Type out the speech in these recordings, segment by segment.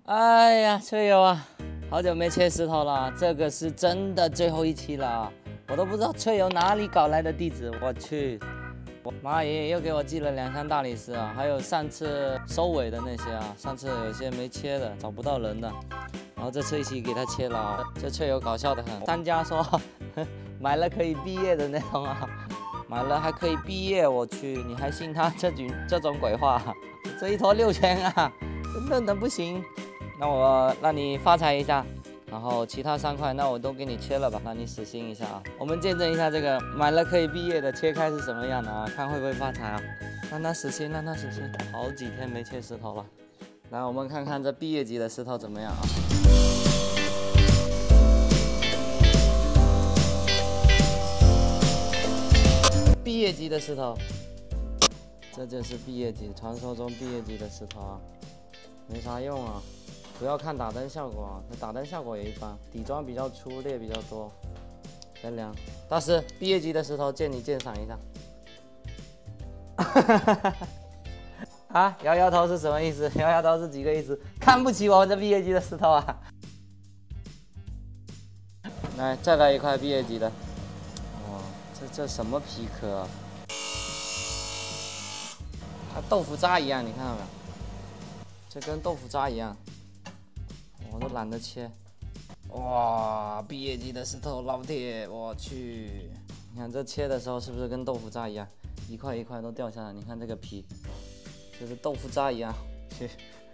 哎呀，队友啊，好久没切石头了，这个是真的最后一期了，我都不知道队友哪里搞来的地址，我去，妈爷爷又给我寄了2箱大理石啊，还有上次收尾的那些啊，上次有些没切的，找不到人的，然后这次一起给他切了啊，这队友搞笑的很，商家说买了可以毕业的那种啊，买了还可以毕业，我去，你还信他这种鬼话？这一坨6000啊，真的不行。那我让你发财一下，然后其他3块那我都给你切了吧，让你死心一下啊。我们见证一下这个买了可以毕业的切开是什么样的啊，看会不会发财啊。让他死心，让他死心，好几天没切石头了。来，我们看看这毕业级的石头怎么样啊。毕业级的石头，这就是毕业级，传说中毕业级的石头啊，没啥用啊。不要看打灯效果啊，那打灯效果也一般，底妆比较粗，裂比较多。凉凉，大师，毕业级的石头借你鉴赏一下。啊，摇摇头是什么意思？摇摇头是几个意思？看不起我们这毕业级的石头啊？来，再来一块毕业级的。哇，这什么皮壳啊？它豆腐渣一样，你看到没有？这跟豆腐渣一样。我都懒得切，哇！毕业级的石头，老铁，我去！你看这切的时候是不是跟豆腐渣一样，一块一块都掉下来？你看这个皮，就是豆腐渣一样。去，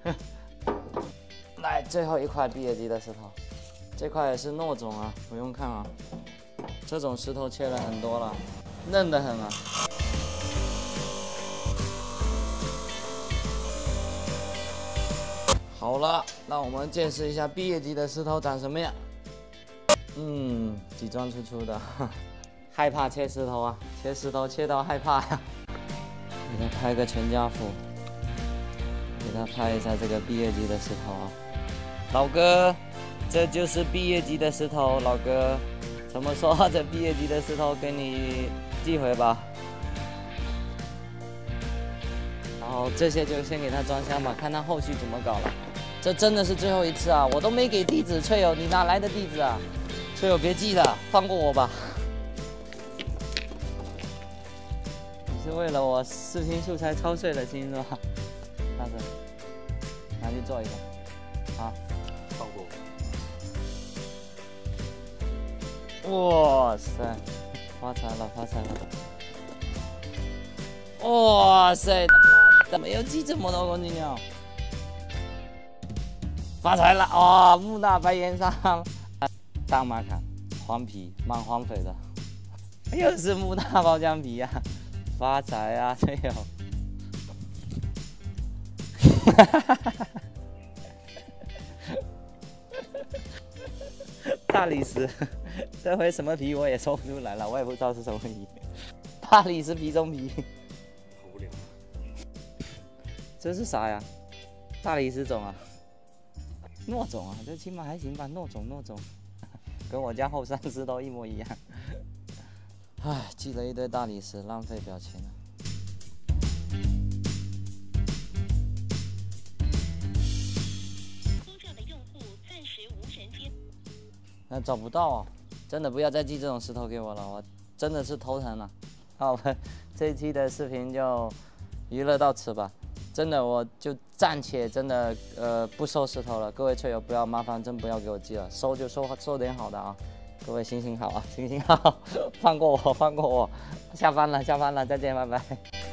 来，最后一块毕业级的石头，这块也是糯种啊，不用看啊，这种石头切了很多了，嫩得很啊。好了，让我们见识一下毕业级的石头长什么样。底妆粗粗的，害怕切石头啊，切石头切到害怕呀。给他拍个全家福，给他拍一下这个毕业级的石头啊。老哥，这就是毕业级的石头，老哥，怎么说这毕业级的石头给你寄回吧。然后这些就先给他装箱吧，看他后续怎么搞了。这真的是最后一次啊！我都没给地址，翠友，你哪来的地址啊？翠友别寄了，放过我吧。你是为了我视频素材操碎了心是吧？大哥，拿去做一个，好， 放过我。哇塞，发财了，发财了！哇塞，怎么又寄这么多公斤鸟？发财了哦！木大白岩上，大马卡，黄皮，蛮黄肥的，又是木大包浆皮呀、啊！发财啊，队友！大理石，这回什么皮我也说不出来了，我也不知道是什么皮。大理石皮中皮， 好无聊。 这是啥呀？大理石种啊？糯种啊，这起码还行吧，糯种，跟我家后山石头一模一样。唉，寄了一堆大理石，浪费表情了。 租车的用户暂时无人接。 那找不到啊，真的不要再寄这种石头给我了，我真的是头疼了。好，我们这一期的视频就娱乐到此吧。真的，我就暂且真的不收石头了，各位车友不要麻烦，真不要给我寄了，收就收点好的啊，各位行行好啊，行行好，放过我，下班了，再见，拜拜。